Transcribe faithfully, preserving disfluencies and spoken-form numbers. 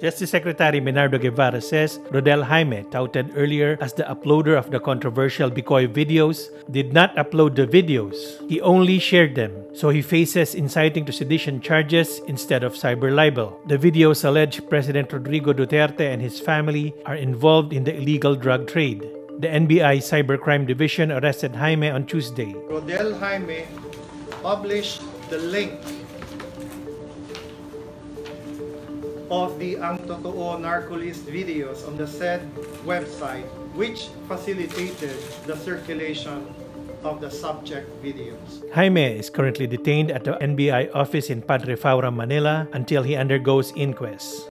Justice Secretary Menardo Guevara says Rodel Jaime, touted earlier as the uploader of the controversial Bikoy videos, did not upload the videos. He only shared them, so he faces inciting to sedition charges instead of cyber libel. The videos allege President Rodrigo Duterte and his family are involved in the illegal drug trade. The N B I Cybercrime Division arrested Jaime on Tuesday. Rodel Jaime published the link of the Ang Totoo Narcolist videos on the said website, which facilitated the circulation of the subject videos. Jaime is currently detained at the N B I office in Padre Faura, Manila until he undergoes inquest.